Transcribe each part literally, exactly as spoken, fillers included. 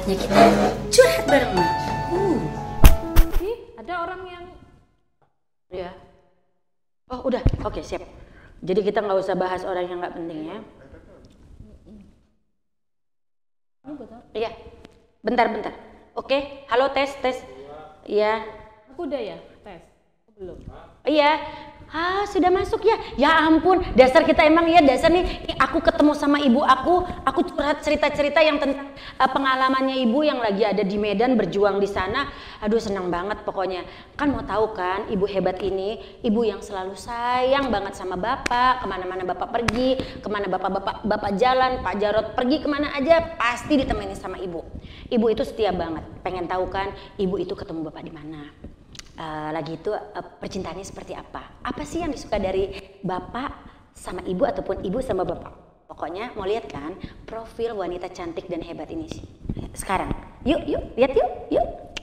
saatnya kita curhat bareng Mak. Uh. Ih, ada orang yang Ya. Oh udah, oke siap. Jadi kita nggak usah bahas orang yang nggak penting ya. Iya, bentar-bentar. Oke, halo tes tes. Iya. aku udah ya tes. Aku belum. Iya. Ah, sudah masuk ya. Ya ampun, dasar kita emang ya dasar nih. Aku ketemu sama ibu aku, aku curhat cerita-cerita yang tentang uh, pengalamannya ibu yang lagi ada di Medan berjuang di sana. Aduh, senang banget pokoknya. Kan mau tahu kan, ibu hebat ini, ibu yang selalu sayang banget sama bapak. Kemana-mana bapak pergi, kemana bapak-bapak bapak jalan, Pak Jarot pergi kemana aja pasti ditemani sama ibu. Ibu itu setia banget. Pengen tahu kan, ibu itu ketemu bapak di mana? Uh, lagi itu uh, percintaannya seperti apa? Apa sih yang disuka dari bapak sama ibu ataupun ibu sama bapak? Pokoknya mau lihat kan profil wanita cantik dan hebat ini sih. Sekarang, yuk yuk lihat yuk yuk.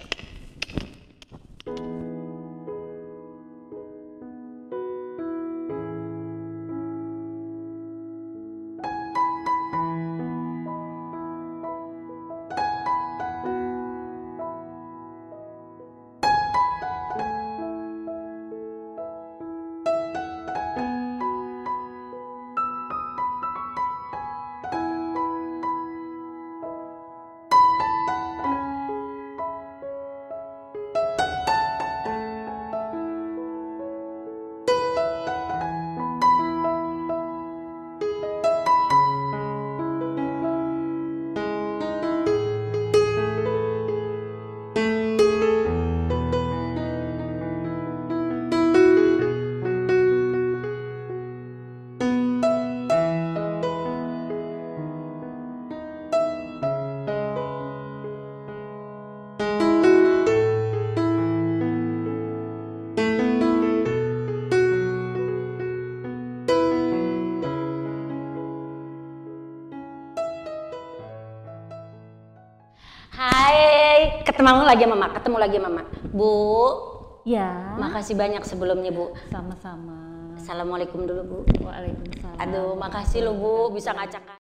Hai, ketemu lagi sama Mama, ketemu lagi sama Mama. Bu, Ya. makasih banyak sebelumnya Bu. Sama-sama. Assalamualaikum dulu Bu. Waalaikumsalam. Aduh, makasih loh Bu bisa ngajak.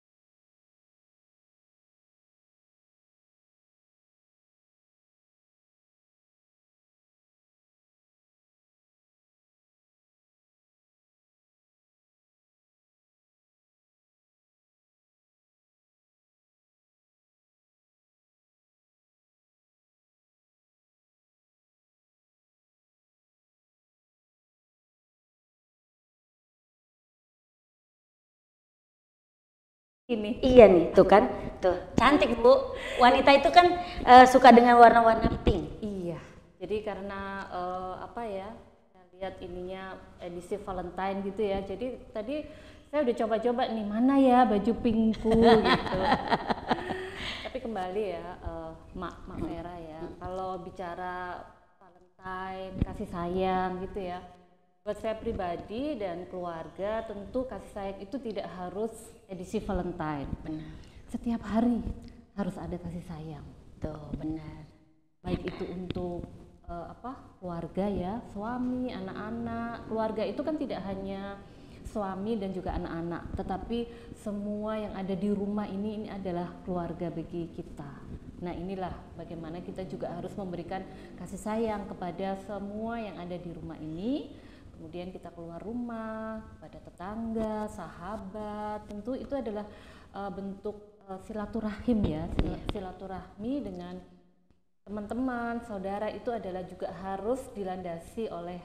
Ini. Iya nih, tuh kan, tuh cantik Bu. Wanita itu kan uh, suka dengan warna-warna pink. Iya. Jadi karena uh, apa ya? Saya lihat ininya edisi Valentine gitu ya. Jadi tadi saya udah coba-coba nih mana ya baju pinkku gitu. Tapi kembali ya, uh, Mak Mak Vera ya. Kalau bicara Valentine, kasih sayang gitu ya. Buat saya pribadi dan keluarga tentu kasih sayang itu tidak harus edisi Valentine. Benar. Setiap hari harus ada kasih sayang. Tuh, benar. Baik itu untuk uh, apa keluarga ya, suami, anak-anak. Keluarga itu kan tidak hanya suami dan juga anak-anak, tetapi semua yang ada di rumah ini ini adalah keluarga bagi kita. Nah inilah bagaimana kita juga harus memberikan kasih sayang kepada semua yang ada di rumah ini. Kemudian kita keluar rumah, kepada tetangga, sahabat, tentu itu adalah uh, bentuk uh, silaturahim ya, silaturahmi dengan teman-teman, saudara itu adalah juga harus dilandasi oleh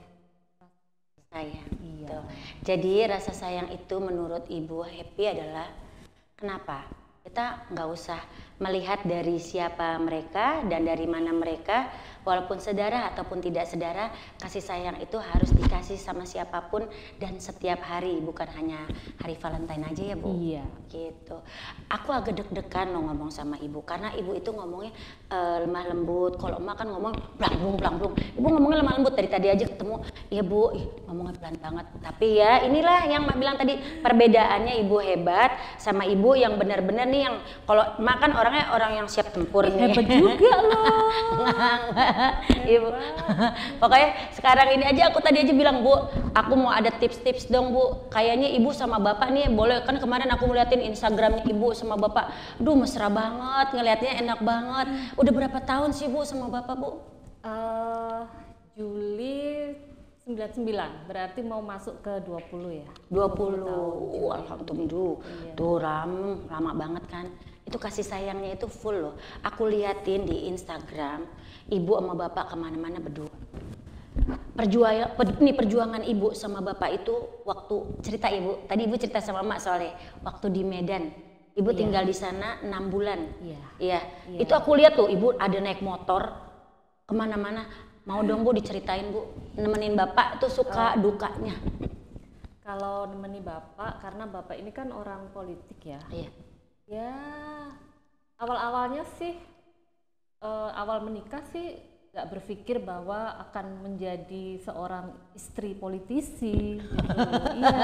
Sayang. Iya. Tuh. Jadi rasa sayang itu menurut Ibu Happy adalah kenapa? Kita nggak usah melihat dari siapa mereka dan dari mana mereka, walaupun saudara ataupun tidak saudara, kasih sayang itu harus dikasih sama siapapun dan setiap hari, bukan hanya hari Valentine aja ya Bu. Iya. Gitu. Aku agak deg-degan loh ngomong sama ibu karena ibu itu ngomongnya uh, lemah lembut. Kalau emak kan ngomong blang-blung blang-blung. Ibu ngomongnya lemah lembut dari tadi aja ketemu. Iya Bu, ih, ngomongnya pelan banget. Tapi ya inilah yang emak bilang tadi perbedaannya ibu hebat sama ibu yang benar-benar nih yang kalau emak kan orang orangnya orang yang siap tempur nih. Hebat juga loh. Ibu. Pokoknya sekarang ini aja aku tadi aja bilang, Bu, aku mau ada tips-tips dong, Bu. Kayaknya Ibu sama Bapak nih boleh, kan kemarin aku ngeliatin Instagramnya Ibu sama Bapak. Duh, mesra banget, ngelihatnya enak banget. Udah berapa tahun sih Bu sama Bapak, Bu? Uh, Juli sembilan puluh sembilan, berarti mau masuk ke dua puluh ya? dua puluh, oh, alhamdulillah. Iya. Tuh ram, lama banget kan. Itu kasih sayangnya itu full loh. Aku liatin di Instagram, Ibu sama Bapak kemana-mana berdua. Perjuangan, per, nih perjuangan Ibu sama Bapak itu waktu cerita Ibu. Tadi Ibu cerita sama Mak soalnya, waktu di Medan. Ibu iya. tinggal di sana enam bulan. Iya. Iya. Iya. Itu aku lihat tuh Ibu ada naik motor kemana-mana. Mau dong Bu diceritain Bu, nemenin Bapak tuh suka uh, dukanya. Kalau nemenin Bapak, karena Bapak ini kan orang politik ya. Iya. Ya, awal-awalnya sih, uh, awal menikah sih nggak berpikir bahwa akan menjadi seorang istri politisi. Gitu. Iya.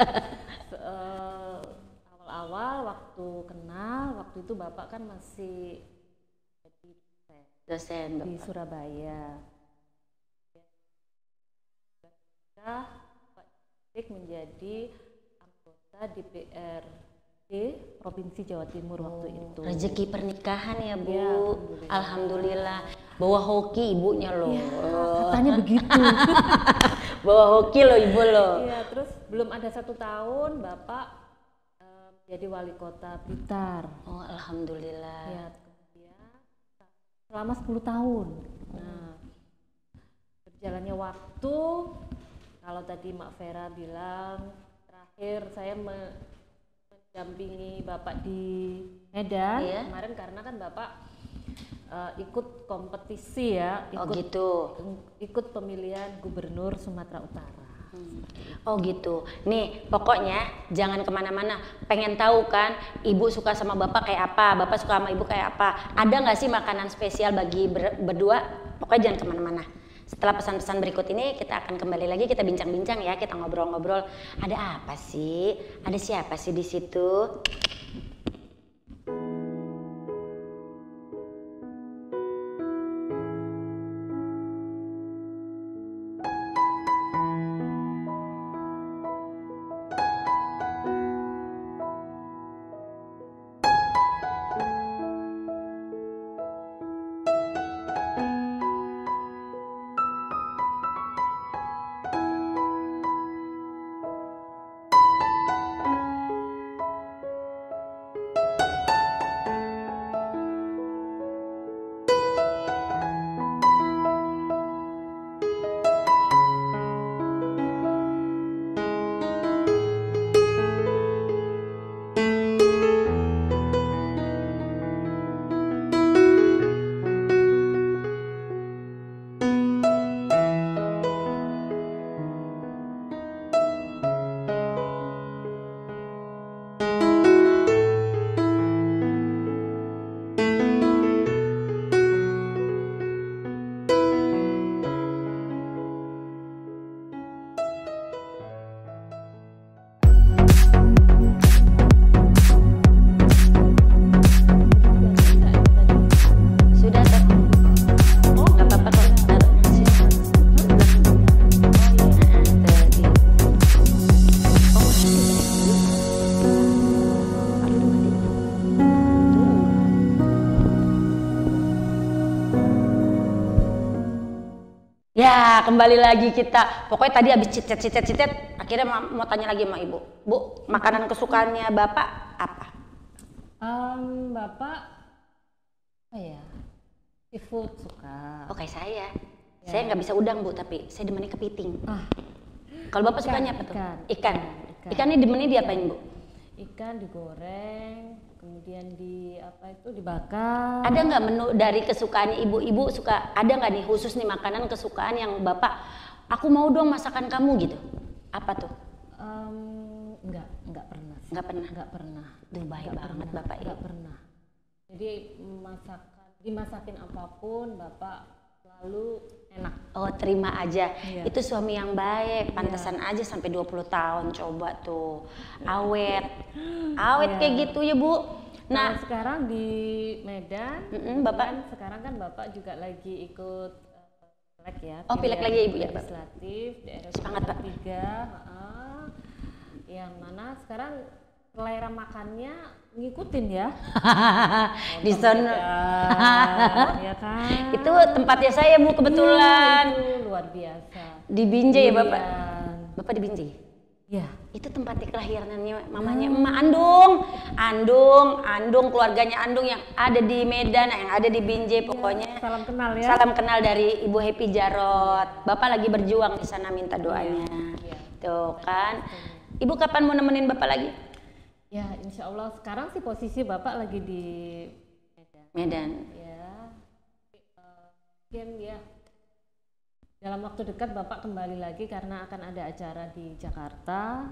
Uh, awal-awal waktu kenal, waktu itu Bapak kan masih jadi dosen di Surabaya. Pak Dik menjadi anggota D P R D Provinsi Jawa Timur oh, waktu itu. Rezeki pernikahan ya Bu. Ya, alhamdulillah. Alhamdulillah. Bawa hoki ibunya loh. Ya, katanya begitu. Bawa hoki loh Ibu loh. Iya, terus belum ada satu tahun Bapak um, jadi wali kota Blitar. Oh, alhamdulillah. Ya, kemudian selama sepuluh tahun. Nah, berjalannya waktu. Kalau tadi Mak Vera bilang terakhir saya mendampingi Bapak di Medan iya. kemarin karena kan Bapak uh, ikut kompetisi ya, ikut, oh gitu, ikut pemilihan Gubernur Sumatera Utara. Hmm. Oh gitu. Nih pokoknya jangan kemana-mana. Pengen tahu kan Ibu suka sama Bapak kayak apa, Bapak suka sama Ibu kayak apa. Ada nggak sih makanan spesial bagi ber berdua? Pokoknya jangan kemana-mana. Setelah pesan-pesan berikut ini kita akan kembali lagi, kita bincang-bincang ya, kita ngobrol-ngobrol. Ada apa sih? Ada siapa sih di situ? Ya, kembali lagi kita. Pokoknya tadi habis cicet-cicet-cicet, akhirnya mau tanya lagi sama Ibu. Bu, makanan kesukaannya Bapak apa? Um, Bapak, apa ya? Seafood suka. Oh, kayak saya. Ya. Saya nggak bisa udang, Bu, tapi saya demennya kepiting. Ah. Kalau Bapak ikan, sukanya apa tuh? Ikan. Ikan. Ikan. Ikannya demennya diapain, Bu? Ikan digoreng, kemudian di apa itu dibakar. Ada nggak menu dari kesukaannya ibu-ibu suka? Ada nggak nih khusus nih makanan kesukaan yang Bapak? Aku mau dong masakan kamu gitu. Apa tuh? Um, enggak, enggak pernah. Enggak pernah. Enggak pernah. Duh, baik banget pernah. Bapak ini. Enggak pernah. Jadi masakan, dimasakin apapun Bapak selalu enak. Oh, terima aja. Iya. Itu suami yang baik, pantesan iya. aja sampai dua puluh tahun coba tuh. Awet. Awet iya. kayak gitu ya, Bu. Nah, Kalau sekarang di Medan, mm-mm, Bapak kan sekarang kan Bapak juga lagi ikut uh, pilek ya. Oh, pilek lagi ya, Ibu ya, Pak? Legislatif daerah Semangat, Pak. tiga, uh, yang mana sekarang selera makannya ngikutin ya. di sana. Ya kan. Itu tempatnya saya Bu kebetulan. Iya, itu luar biasa. Di Binjai ya Bapak. Durian. Bapak di Binjai. Ya. Itu tempatnya kelahirannya mamanya emak Andung. Andung, Andung keluarganya Andung yang ada di Medan, yang ada di Binjai pokoknya. Salam kenal ya. Salam kenal dari Ibu Happy Jarot. Bapak lagi berjuang di sana minta doanya. Iya. Tuh kan. Ibu kapan mau nemenin Bapak lagi? Ya, insya Allah sekarang sih posisi Bapak lagi di Medan. Medan. Ya, uh, mungkin ya dalam waktu dekat Bapak kembali lagi karena akan ada acara di Jakarta.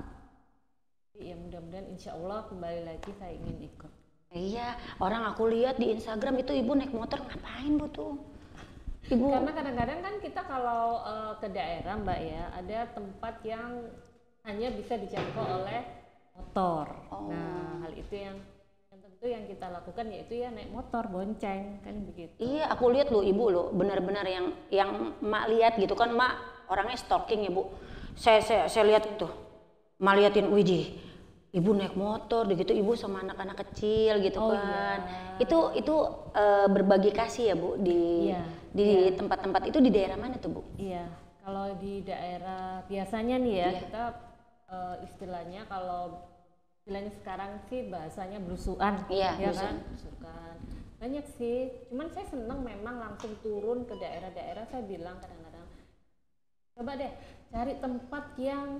Ya mudah-mudahan insya Allah kembali lagi saya ingin ikut. Iya, orang aku lihat di Instagram itu Ibu naik motor ngapain Bu tuh? Ibu. Karena kadang-kadang kan kita kalau uh, ke daerah Mbak ya, ada tempat yang hanya bisa dijangkau oleh motor. Oh. Nah, hal itu yang yang tentu yang kita lakukan yaitu ya naik motor bonceng kan begitu. Iya, aku lihat loh Ibu loh, benar-benar yang yang Mak lihat gitu kan, Mak orangnya stalking ya Bu. Saya saya saya lihat itu. Mak liatin, widih, Ibu naik motor, begitu Ibu sama anak-anak kecil gitu Oh, kan. iya. Itu itu uh, berbagi kasih ya Bu di Iya, di iya. tempat-tempat itu di daerah mana tuh Bu? Iya, kalau di daerah biasanya nih ya Iya. kita uh, istilahnya kalau istilahnya sekarang sih bahasanya belusuan, Iya, ya belusuan. kan? Belusukan. Banyak sih, cuman saya seneng memang langsung turun ke daerah-daerah. Saya bilang kadang-kadang coba deh cari tempat yang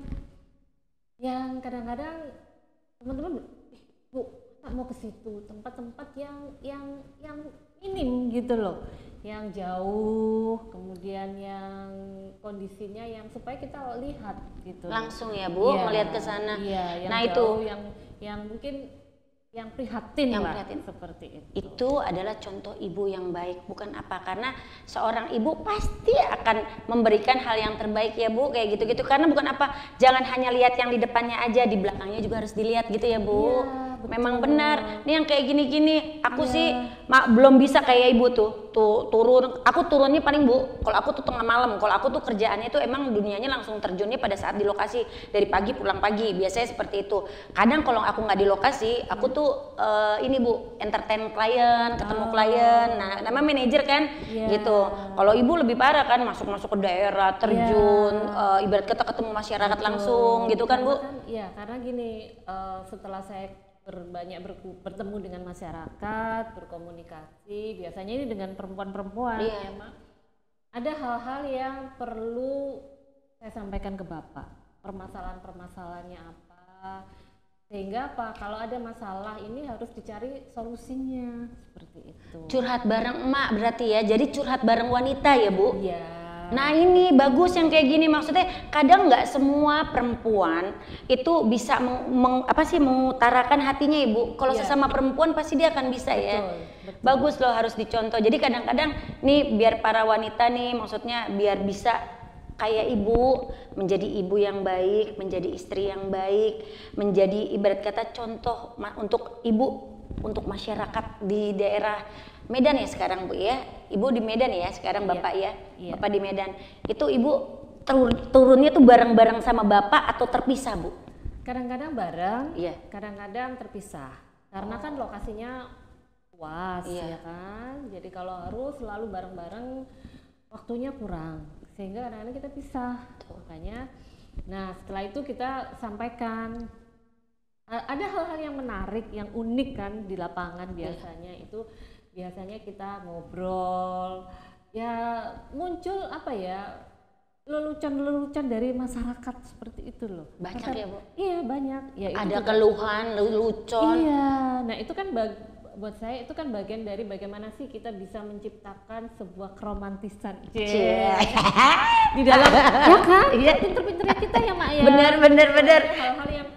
yang kadang-kadang teman-teman, "Ih, Bu, tak mau ke situ, tempat-tempat yang yang yang minim gitu loh, yang jauh, kemudian yang kondisinya yang supaya kita lihat gitu." Langsung ya Bu, Iya, melihat ke sana. Iya, yang Nah, jauh, itu yang yang mungkin yang prihatin Yang lah, prihatin. seperti itu. itu adalah contoh ibu yang baik, bukan apa, karena seorang ibu pasti akan memberikan hal yang terbaik ya Bu, kayak gitu-gitu, karena bukan apa, jangan hanya lihat yang di depannya aja, di belakangnya juga harus dilihat gitu ya Bu. Iya, betul. Memang benar, nih yang kayak gini-gini aku Iya. sih mak belum bisa kayak ibu tuh, tuh turun, aku turunnya paling Bu, kalau aku tuh tengah malam, kalau aku tuh kerjaannya tuh emang dunianya langsung terjunnya pada saat di lokasi, dari pagi pulang pagi, biasanya seperti itu. Kadang kalau aku nggak di lokasi, aku tuh eh, ini Bu, entertain klien, ketemu Oh. klien, nah namanya manajer kan, Iya. gitu. Kalau ibu lebih parah kan, masuk-masuk ke daerah, terjun, eh, ibarat kata ketemu masyarakat Betul. langsung, gitu kan Bu? Karena kan, iya, karena gini, eh, setelah saya berbanyak berku- bertemu dengan masyarakat, berkomunikasi, biasanya ini dengan perempuan-perempuan, Iya. ya Mak. Ada hal-hal yang perlu saya sampaikan ke Bapak, permasalahan-permasalahannya apa, sehingga apa, kalau ada masalah ini harus dicari solusinya, seperti itu. Curhat bareng emak berarti ya, jadi curhat bareng wanita ya Bu? Iya. Nah ini bagus yang kayak gini, maksudnya kadang nggak semua perempuan itu bisa meng, meng- apa sih mengutarakan hatinya Ibu. Kalau Iya. sesama perempuan pasti dia akan bisa ya. Betul, betul. Bagus loh, harus dicontoh. Jadi kadang-kadang nih biar para wanita nih, maksudnya biar bisa kayak ibu, menjadi ibu yang baik, menjadi istri yang baik, menjadi ibarat kata contoh ma- untuk ibu, untuk masyarakat di daerah Medan ya sekarang Bu ya. Ibu di Medan ya sekarang Iya, Bapak ya. iya. Bapak di Medan. Itu Ibu tur- turunnya tuh bareng-bareng sama Bapak atau terpisah Bu? Kadang-kadang bareng, Iya. kadang-kadang terpisah. Karena kan lokasinya luas, Iya. ya kan. Jadi kalau harus selalu bareng-bareng, waktunya kurang. Sehingga kadang-kadang kita pisah. Makanya, nah setelah itu kita sampaikan. A- Ada hal-hal yang menarik, yang unik kan di lapangan biasanya itu. Biasanya kita ngobrol, ya muncul apa ya, lelucon-lelucon dari masyarakat seperti itu loh. Banyak Masa- ya Bu? Iya banyak. Ya, itu Ada juga- keluhan, lelucon. Iya, nah itu kan bag- buat saya itu kan bagian dari bagaimana sih kita bisa menciptakan sebuah keromantisan Cie. di dalam, ya kan? Iya. Pinter-pinternya kita ya Mak ya. Bener, bener, bener. Hal-hal yang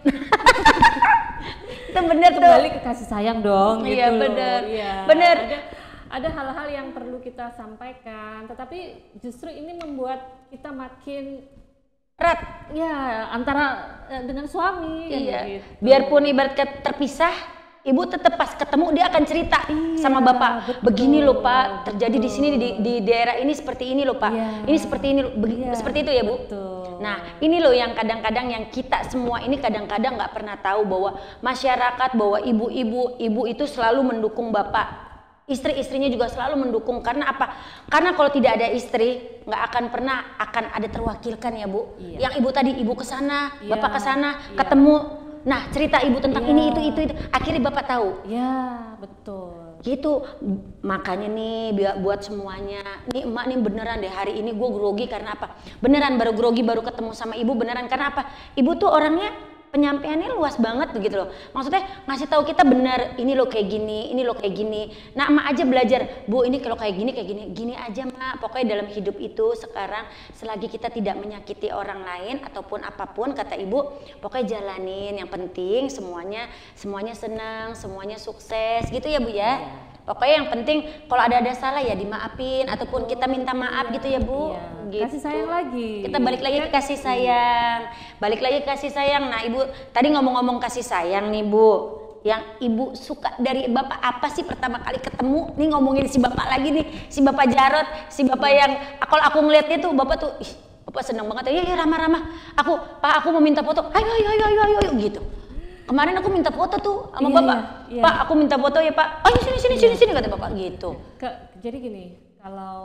Itu bener tuh. kembali ke kasih sayang dong. Iya, gitu loh. bener. Iya. Bener. Ada, ada hal-hal yang perlu kita sampaikan, tetapi justru ini membuat kita makin Rat. ya antara eh, dengan suami. kan Iya. begitu. Biarpun ibarat kata terpisah, ibu tetap pas ketemu dia akan cerita Iya, sama bapak. betul, Begini loh pak, terjadi di betul. sini di, di daerah ini seperti ini loh pak. Iya. Ini seperti ini, loh. Begi- Iya, seperti itu ya bu. betul. Nah ini loh yang kadang-kadang yang kita semua ini kadang-kadang nggak pernah tahu bahwa masyarakat, bahwa ibu-ibu, ibu itu selalu mendukung bapak. Istri-istrinya juga selalu mendukung. Karena apa? Karena kalau tidak ada istri nggak akan pernah akan ada terwakilkan ya bu. Iya. Yang ibu tadi ibu kesana, Iya, bapak kesana, iya. ketemu. Nah cerita ibu tentang Iya. ini itu itu itu. Akhirnya bapak tahu. Ya, betul. Gitu. Makanya nih biar buat semuanya. Nih emak nih beneran deh hari ini gue grogi karena apa? Beneran baru grogi baru ketemu sama ibu beneran karena apa? Ibu tuh orangnya penyampaiannya luas banget begitu loh. Maksudnya ngasih tahu kita bener ini loh kayak gini, ini loh kayak gini. Nah emak aja belajar, bu ini kalau kayak gini kayak gini, gini aja mak. Pokoknya dalam hidup itu sekarang selagi kita tidak menyakiti orang lain ataupun apapun kata ibu, pokoknya jalanin. Yang penting semuanya semuanya senang, semuanya sukses gitu ya bu ya. Pokoknya yang penting kalau ada ada salah ya dimaafin ataupun kita minta maaf gitu ya bu. Iya. Gitu. Kasih sayang lagi. Kita balik lagi ke kasih sayang. Balik lagi ke kasih sayang. Nah ibu tadi ngomong-ngomong kasih sayang nih bu. Yang ibu suka dari bapak apa sih pertama kali ketemu? Nih ngomongin si bapak lagi nih. Si bapak Jarot. Si bapak yang kalau aku ngeliatnya tuh bapak tuh ih, bapak seneng banget. Ya ya ramah-ramah. Aku pak aku mau minta foto. Ayo ayo ayo ayo ayo gitu. Kemarin aku minta foto tuh sama Iya, bapak. iya, iya. Pak aku minta foto ya pak. Ayo sini sini sini sini kata bapak gitu. Ke, jadi gini, kalau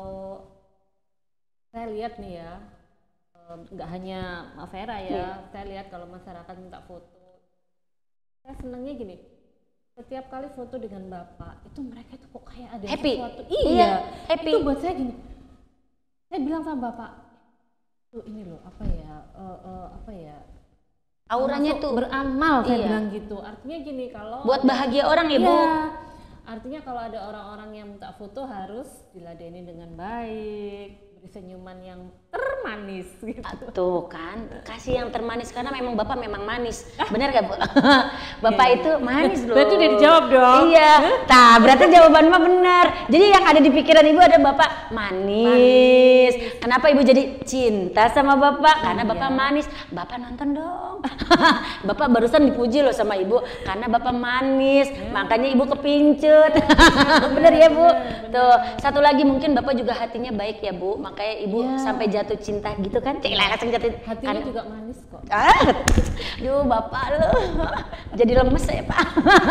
saya lihat nih ya, em, nggak hanya Mbak Vera ya, Iya. saya lihat kalau masyarakat minta foto, saya senangnya gini, setiap kali foto dengan Bapak, itu mereka itu kok kayak ada Happy. sesuatu. Iya, Iya, happy. itu buat saya gini, saya bilang sama Bapak, tuh ini loh, apa ya, eh, eh, apa ya, Auranya termasuk tuh beramal, saya Iya. bilang gitu. Artinya gini, kalau buat bahagia orang ya bu. Iya. Artinya kalau ada orang-orang yang minta foto harus diladeni dengan baik, beri senyuman yang termanis gitu. Tuh kan, kasih yang termanis karena memang bapak memang manis, bener gak bu? Bapak Iya, itu manis loh. Berarti udah dijawab dong. Iya, nah berarti jawaban mah benar. Jadi yang ada di pikiran ibu ada bapak manis. Kenapa ibu jadi cinta sama bapak? Karena bapak Iya. manis. Bapak nonton dong. Bapak barusan dipuji loh sama ibu karena bapak manis, makanya ibu kepincut. Bener ya bu? Tuh satu lagi mungkin bapak juga hatinya baik ya bu, makanya ibu Iya. sampai jatuh cinta gitu kan? Cek langsung jatuh. Hatinya Karena- juga manis kok. Ah, duh bapak lo jadi lemes ya pak.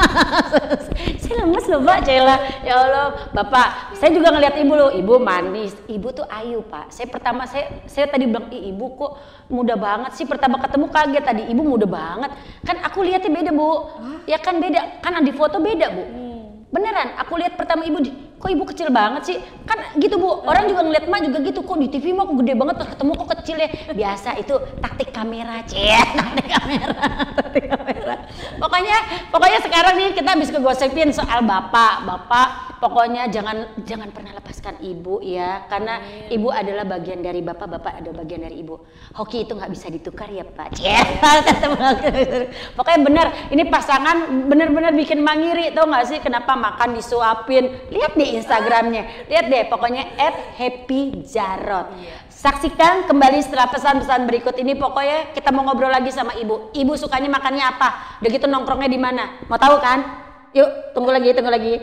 Saya lemes loh pak, Cela. Ya Allah, bapak. Saya juga ngeliat ibu loh, ibu manis. Ibu tuh ayu pak. Saya pertama saya saya tadi bilang, ih ibu kok muda banget sih. Pertama ketemu kaget tadi, ibu muda banget. Kan aku lihatnya beda bu. Ya kan beda, kan di foto beda bu. Beneran, aku lihat pertama ibu, di- kok ibu kecil banget sih? Kan gitu bu, orang juga ngeliat emak juga gitu, kok di T V mah kok gede banget, terus ketemu kok kecil ya. Biasa itu taktik kamera, cie, taktik kamera, taktik kamera. Pokoknya, pokoknya sekarang nih kita habis kegosipin soal bapak, bapak. Pokoknya jangan jangan pernah lepaskan ibu ya, karena ibu adalah bagian dari bapak, bapak adalah bagian dari ibu. Hoki itu nggak bisa ditukar ya pak, cie. Pokoknya bener, ini pasangan bener-bener bikin mangiri, tau nggak sih kenapa makan disuapin? Lihat di Instagramnya, lihat deh, pokoknya at happy jarot. Saksikan kembali setelah pesan-pesan berikut ini. Pokoknya kita mau ngobrol lagi sama ibu. Ibu sukanya makannya apa? Udah gitu nongkrongnya di mana? Mau tahu kan? Yuk, tunggu lagi, tunggu lagi.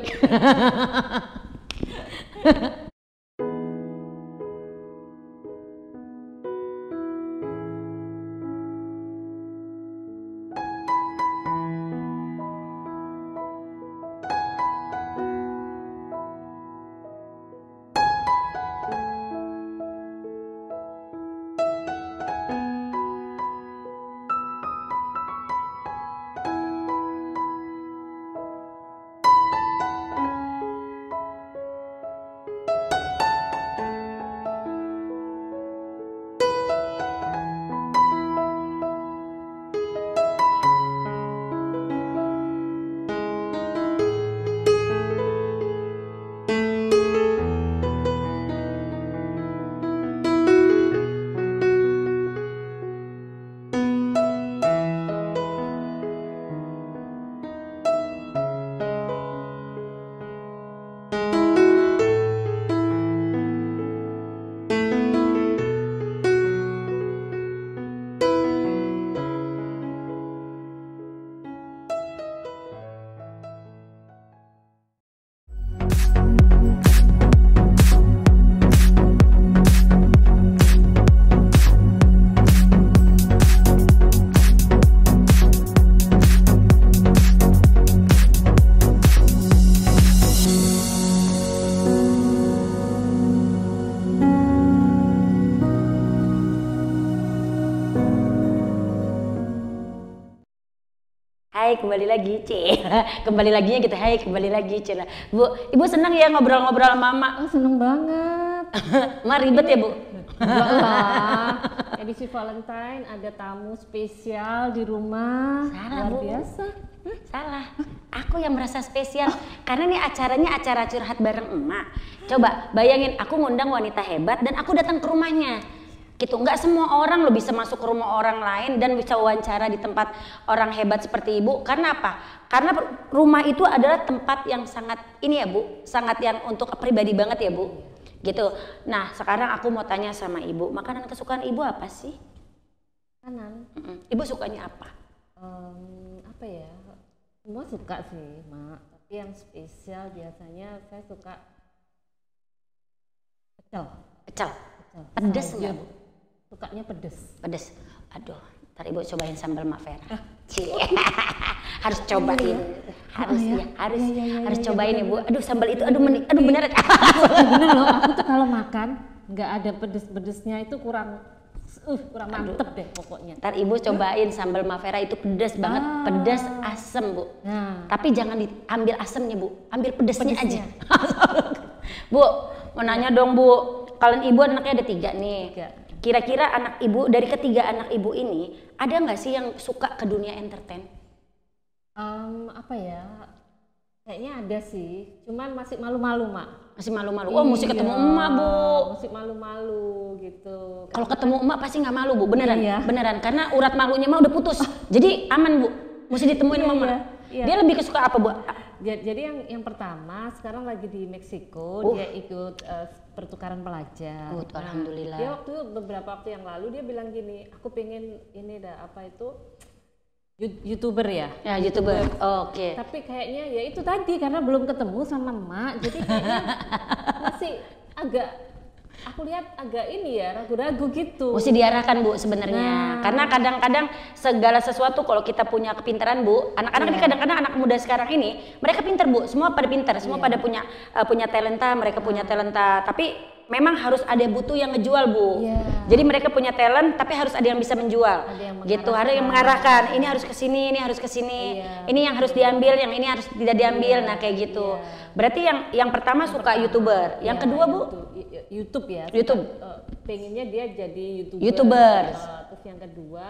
hai kembali lagi, C. Kembali laginya gitu, hai kembali lagi, C. Bu, Ibu senang ya ngobrol-ngobrol sama Mama? Oh, seneng banget. Ma ribet ya, Bu? Enggak lah. Edisi Valentine ada tamu spesial di rumah. Salah, luar Bu. biasa. Salah, aku yang merasa spesial karena nih acaranya acara curhat bareng emak. Coba bayangin, aku ngundang wanita hebat dan aku datang ke rumahnya. Gitu, nggak semua orang lo bisa masuk ke rumah orang lain dan bisa wawancara di tempat orang hebat seperti Ibu. Karena apa? Karena rumah itu adalah tempat yang sangat ini ya Bu, sangat yang untuk pribadi banget ya Bu. Gitu. Nah sekarang aku mau tanya sama Ibu, makanan kesukaan Ibu apa sih? Kanan. Ibu sukanya apa? Um, apa ya? Semua suka sih, Mak. Tapi yang spesial biasanya saya suka pecel. Pecel. Pecel. Pedes Sayur. nggak Bu? Sukanya pedes. Pedes. Aduh, ntar Ibu cobain sambal Mak Vera. Cie. Harus cobain. Harus Oh, ya? ya, harus Ya, ya, ya, harus ya, ya, cobain bener, Ibu. bener. Aduh sambal itu aduh meni, aduh bener. Bener loh, aku tuh kalau makan nggak ada pedes-pedesnya itu kurang uh, kurang mantep deh pokoknya. Ntar Ibu cobain sambal Mak Vera itu pedes banget, Ah. pedes asem Bu. Nah, Tapi jangan diambil asemnya Bu, ambil pedesnya, Pedesnya. aja. Bu, mau nanya dong Bu, kalian Ibu anaknya ada tiga nih. Tiga. Kira-kira anak Ibu, dari ketiga anak Ibu ini, ada nggak sih yang suka ke dunia entertain? um, apa ya? Kayaknya ada sih, cuman masih malu-malu, Mak. Masih malu-malu, oh mesti Iya, ketemu emak Bu. Masih malu-malu gitu. Kalau ketemu emak pasti nggak malu Bu, beneran, Iya. beneran. Karena urat malunya mah udah putus, jadi aman Bu, mesti ditemuin Iya, mama. iya, iya. Dia lebih kesuka apa Bu? Ja- Jadi yang yang pertama sekarang lagi di Meksiko, Uh. dia ikut eh, pertukaran pelajar. Uh, alhamdulillah. Dia waktu beberapa waktu yang lalu dia bilang gini, aku pengen ini dah apa itu Yu- youtuber ya. Ya youtuber, oke. Tapi kayaknya ya itu tadi karena belum ketemu sama emak, jadi kayaknya masih agak aku lihat agak ini ya ragu-ragu gitu. Mesti diarahkan Bu sebenarnya, Nah. karena kadang-kadang segala sesuatu kalau kita punya kepintaran Bu, anak-anak ini Iya. kadang-kadang anak muda sekarang ini mereka pinter Bu, semua pada pinter, semua Iya. pada punya uh, punya talenta, mereka punya talenta, tapi memang harus ada butuh yang ngejual Bu. Iya. Jadi mereka punya talent, tapi harus ada yang bisa menjual. Ada yang Gitu, ada yang mengarahkan. Ini harus ke sini, ini harus ke sini. Iya. Ini yang harus diambil, yang ini harus tidak diambil. Iya, Nah kayak gitu. iya. Berarti yang yang pertama suka YouTuber, yang Ya, kedua Bu YouTube, y- YouTube ya. YouTube. Suka, eh, pengennya dia jadi YouTuber. YouTuber. Eh, terus yang kedua,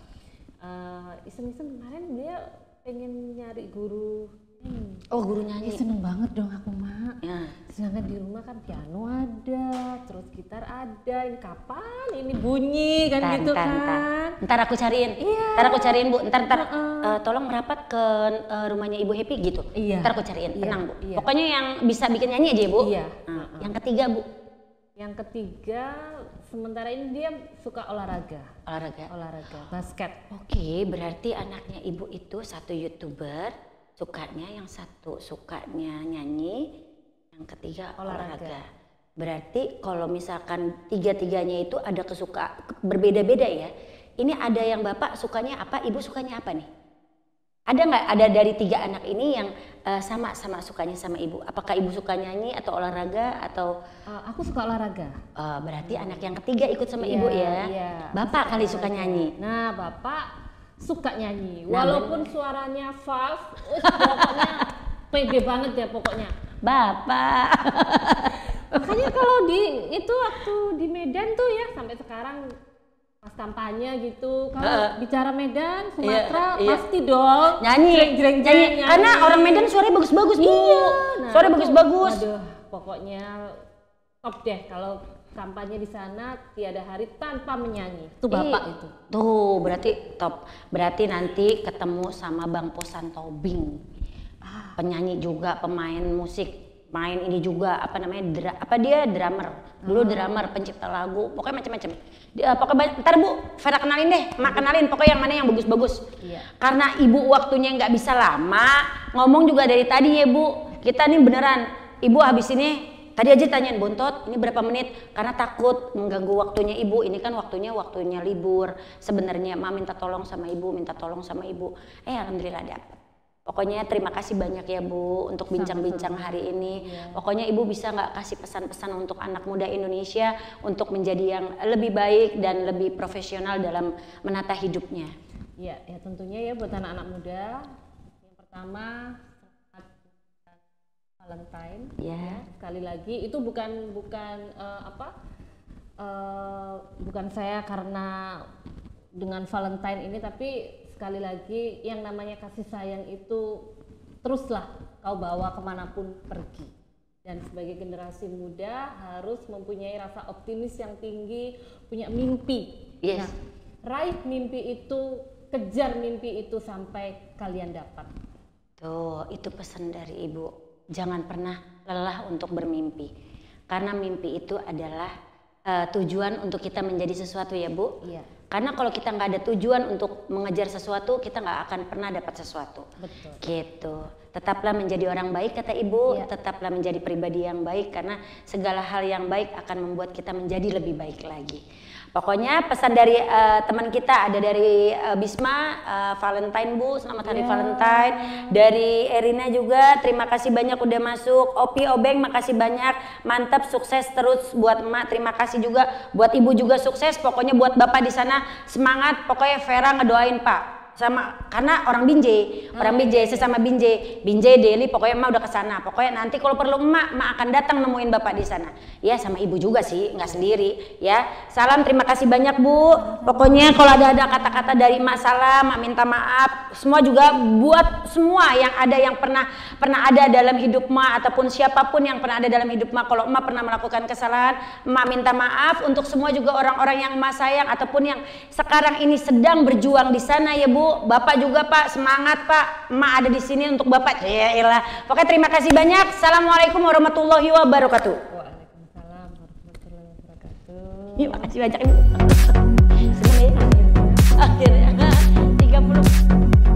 eh, iseng-iseng kemarin dia pengen nyari guru. Hmm. Oh guru Ya, nyanyi. seneng banget dong aku, Mak. Ya. Sedangkan di rumah kan piano ada, terus gitar ada. Ini kapan ini bunyi kan Ntar, gitu ntar, kan? ntar. Ntar aku cariin, Iya. ntar aku cariin Bu, ntar ntar Heeh. eh, tolong merapat ke eh, rumahnya Ibu Happy gitu. Iya. Ntar aku cariin, Iya, tenang Bu. iya. Pokoknya yang bisa bikin nyanyi aja ya Bu. Iya. Nah, Heeh. yang ketiga Bu, Yang ketiga, sementara ini dia suka olahraga, olahraga. olahraga basket. Oke, berarti anaknya Ibu itu satu YouTuber, sukanya yang satu sukanya nyanyi, yang ketiga olahraga. Olahraga. Berarti kalau misalkan tiga-tiganya itu ada kesuka berbeda-beda ya. Ini ada yang Bapak sukanya apa, Ibu sukanya apa nih? Ada nggak ada dari tiga anak ini yang eh, sama-sama sukanya sama Ibu? Apakah Ibu suka nyanyi atau olahraga atau Eh, aku suka olahraga. eh, berarti anak yang ketiga ikut sama Iya, Ibu ya? iya. Bapak kali suka nyanyi. Nah, Bapak suka nyanyi. Nah, Walaupun suaranya false, us, pokoknya pede banget ya pokoknya. Bapak. Makanya kalau di itu waktu di Medan tuh ya sampai sekarang pas kampanye gitu, kalau Heeh. bicara Medan, Sumatera Iya, iya. pasti dong nyanyi, jreng-jreng nyanyi. nyanyi. Karena orang Medan suaranya bagus-bagus Bu. Iya, nah, Suara itu, bagus-bagus. Waduh, pokoknya top deh kalau kampanye di sana tiada hari tanpa menyanyi. Itu Bapak Ih, itu. Tuh, berarti top. Berarti nanti ketemu sama Bang Posan Tobing. Ah. Penyanyi juga, pemain musik, main ini juga apa namanya? Dra, apa dia drummer. Dulu Ah. drummer, pencipta lagu, pokoknya macam-macam. Dia, pokoknya banyak- ntar Bu, Vera kenalin deh, Mak kenalin pokoknya yang mana yang bagus-bagus. Iya. Karena Ibu waktunya nggak bisa lama, ngomong juga dari tadi ya Bu. Kita nih beneran, Ibu habis ini tadi aja tanyain Bontot, ini berapa menit? Karena takut mengganggu waktunya Ibu. Ini kan waktunya waktunya libur. Sebenarnya Ma minta tolong sama Ibu, minta tolong sama Ibu. Eh alhamdulillah dapat. Pokoknya terima kasih banyak ya Bu untuk bincang-bincang hari ini. Iya. Pokoknya Ibu bisa nggak kasih pesan-pesan untuk anak muda Indonesia untuk menjadi yang lebih baik dan lebih profesional dalam menata hidupnya. Ya, ya tentunya ya buat anak-anak muda Pertama, selamat Valentine. Ya. Ya, sekali lagi itu bukan bukan eh, apa? eh, bukan saya karena dengan Valentine ini, tapi sekali lagi yang namanya kasih sayang itu teruslah kau bawa kemanapun pergi. Dan sebagai generasi muda harus mempunyai rasa optimis yang tinggi, punya mimpi. Yes. Nah, raih mimpi itu, kejar mimpi itu sampai kalian dapat. Tuh, itu pesan dari Ibu. Jangan pernah lelah untuk bermimpi. Karena mimpi itu adalah uh, tujuan untuk kita menjadi sesuatu ya Bu. Iya. Karena kalau kita nggak ada tujuan untuk mengejar sesuatu, kita nggak akan pernah dapat sesuatu. Betul. Gitu. Tetaplah menjadi orang baik kata Ibu, Iya. tetaplah menjadi pribadi yang baik karena segala hal yang baik akan membuat kita menjadi lebih baik lagi. Pokoknya pesan dari uh, teman kita ada dari uh, Bisma, uh, Valentine Bu, selamat hari Yeah. Valentine. Dari Erina juga, terima kasih banyak udah masuk. Opi Obeng, makasih banyak, mantap, sukses terus buat emak. Terima kasih juga buat ibu juga sukses. Pokoknya buat bapak di sana semangat. Pokoknya Vera ngedoain Pak. Sama karena orang Binjai, Oh, orang Binjai sesama Binjai, Binjai Deli, pokoknya emak udah kesana. Pokoknya nanti kalau perlu emak, emak akan datang nemuin bapak di sana. Ya sama ibu juga sih, nggak sendiri. Ya salam, terima kasih banyak Bu. Pokoknya kalau ada ada kata-kata dari emak salam, emak minta maaf. Semua juga buat semua yang ada yang pernah pernah ada dalam hidup emak ataupun siapapun yang pernah ada dalam hidup emak. Kalau emak pernah melakukan kesalahan, emak minta maaf. Untuk semua juga orang-orang yang emak sayang ataupun yang sekarang ini sedang berjuang di sana ya Bu. Bapak juga Pak, semangat Pak. Emak ada di sini untuk Bapak. Ya ilah. Pokoknya terima kasih banyak. Assalamualaikum warahmatullahi wabarakatuh. Waalaikumsalam warahmatullahi wabarakatuh. Terima kasih banyak Ibu. Senang ya. Akhirnya tiga puluh